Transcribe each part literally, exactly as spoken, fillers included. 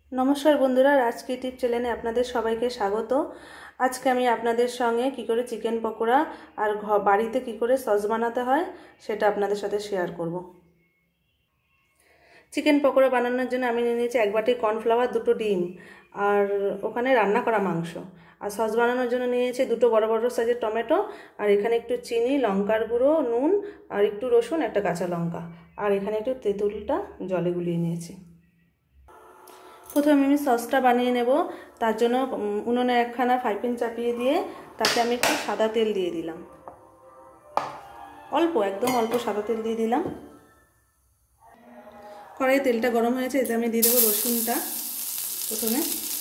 नमस्कार बंधुरा राज क्रिएटिव चैनेले आपनादेर सबाइके स्वागत। आज के आमी आपनादेर संगे कि करे चिकेन पकोड़ा और बाड़ीते कि करे सस बानाते हय सेटा आपनादेर साथे शेयर करब। चिकेन पकोड़ा बानानोर जोन्नो आमी निये नियेछि एक बाटी कर्नफ्लावर, दुटो डिम और ओखाने रान्ना करा मांस और सस बानानोर जोन्नो नियेछि दुटो बड़ बड़ साइजेर टमेटो और एखाने एकटु चिनी, लंकार गुঁড়ো, नुन और एकटु रसुन, एकटा काँचा लंका और एखाने एकटु तेঁতুলটা जले गुलिয়ে নিয়েছি। प्रथमे आमी ससटा बानिয়ে নেব। তার জন্য উনুনে একখানা ফ্রাই প্যান চাপিয়ে দিয়ে তাতে আমি একটু সাদা তেল দিয়ে দিলাম, অল্প একদম অল্প সাদা তেল দিয়ে দিলাম। কড়াইয়ে তেলটা গরম হয়েছে, এতে আমি দিয়ে দেব রসুনটা। প্রথমে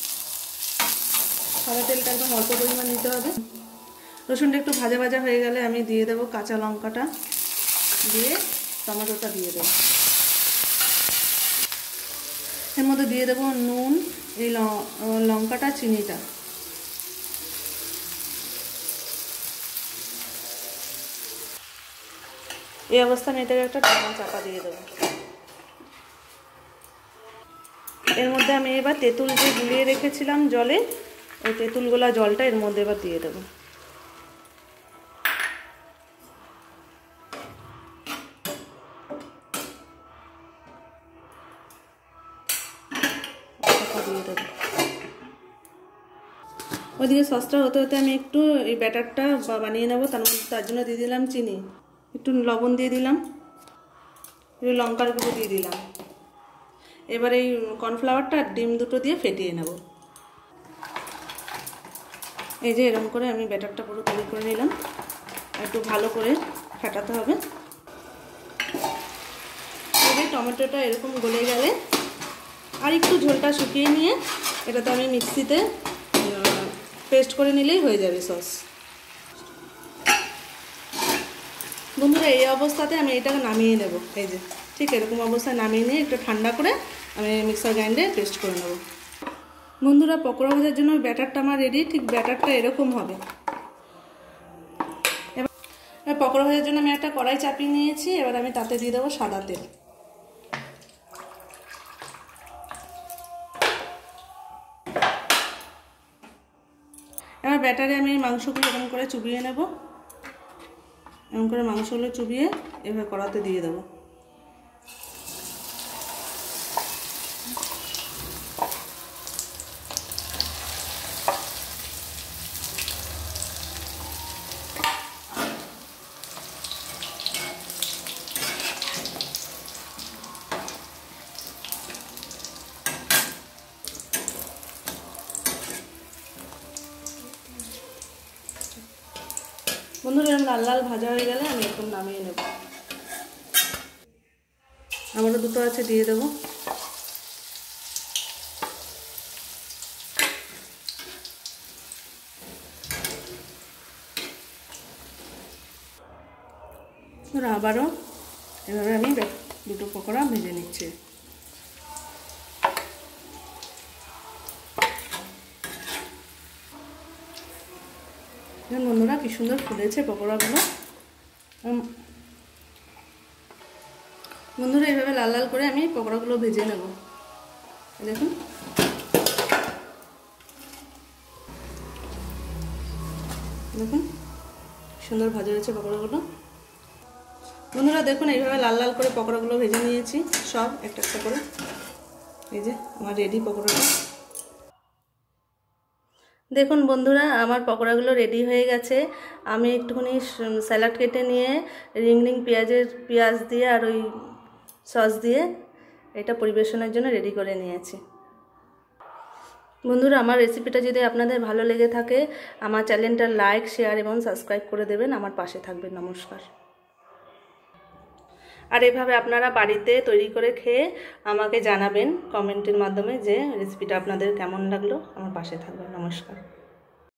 সাদা তেলটা একদম অল্প পরিমাণ দিতে হবে। রসুনটা একটু ভাজা ভাজা হয়ে গেলে আমি দিয়ে দেব কাঁচা লঙ্কাটা, দিয়ে টমেটোটা দিয়ে দেব। এর মধ্যে দিয়ে দেব নুন, এই লঙ্কাটা, চিনিটা। এই অবস্থায় আমি এটাকে একটা ঢাকনা চাপা দিয়ে দেব। এর মধ্যে আমি এবার তেঁতুল যে গুলিয়ে রেখেছিলাম জলে, ওই তেঁতুল গোলা জলটা এর মধ্যে এবার দিয়ে দেব। ওইদিকে সসটা হতে হতে আমি একটু এই ব্যাটারটা বানিয়ে নেব। তার মধ্যে তার জন্য দিয়ে দিলাম চিনি, একটু লবণ দিয়ে দিলাম, একটু লঙ্কার গুঁড়ো দিয়ে দিলাম। এবার এই কর্নফ্লাওয়ারটা আর ডিম দুটো দিয়ে ফেটিয়ে নেব। এই যে এরকম করে আমি ব্যাটারটা পুরো তৈরি করে নিলাম। একটু ভালো করে ফেটাতে হবে। এবার টমেটোটা এরকম গলে গেলে আর একটু ঝোলটা শুকিয়ে নিয়ে এটাতে আমি মিক্সিতে পেস্ট করে নিলেই হয়ে যাবে সস। বন্ধুরা এই অবস্থাতে আমি এটাকে নামিয়ে নেব। এই যে ঠিক এরকম অবস্থায় নামিয়ে নিয়ে একটু ঠান্ডা করে আমি মিক্সার গ্রাইন্ডারে পেস্ট করে নেব। বন্ধুরা পকোড়া ভাজার জন্য ব্যাটারটা আমার রেডি। ঠিক ব্যাটারটা এরকম হবে। এবার পকোড়া ভাজার জন্য আমি একটা কড়াই চাপিয়ে নিয়েছি। এবার আমি তাতে দিয়ে দেবো সাদা তেল। এবার ব্যাটারে আমি মাংসগুলো এরকম করে চুবিয়ে নেব। এরকম করে মাংসগুলো চুবিয়ে এবার কড়াতে দিয়ে দেবো। বন্ধুরা এরকম লাল লাল ভাজা হয়ে গেলে আমি এখন নামিয়ে নেব। আমারও দুটো আছে, দিয়ে দেব। আবারও এভাবে আমি দুটো পকোড়া ভেজে নিচ্ছি। বন্ধুরা কি সুন্দর ফুলেছে পকোড়াগুলো। বন্ধুরা এইভাবে লাল লাল করে আমি পকোড়াগুলো ভেজে নেব। দেখুন দেখুন সুন্দর ভাজা হয়েছে পকোড়াগুলো। বন্ধুরা দেখুন এইভাবে লাল লাল করে পকোড়াগুলো ভেজে নিয়েছি সব একটা একটা করে। এই যে আমার রেডি পকোড়াটা। দেখুন বন্ধুরা আমার পকোড়াগুলো রেডি হয়ে গেছে। আমি একটুখানি স্যালাড কেটে নিয়ে রিং রিং পেঁয়াজের পেঁয়াজ দিয়ে আর ওই সস দিয়ে এটা পরিবেশনের জন্য রেডি করে নিয়েছি। বন্ধুরা আমার রেসিপিটা যদি আপনাদের ভালো লেগে থাকে আমার চ্যানেলটা লাইক, শেয়ার এবং সাবস্ক্রাইব করে দেবেন। আমার পাশে থাকবেন। নমস্কার। আর এভাবে আপনারা বাড়িতে তৈরি করে খেয়ে আমাকে জানাবেন কমেন্টের মাধ্যমে যে রেসিপিটা আপনাদের কেমন লাগলো। আমার পাশে থাকবেন। নমস্কার।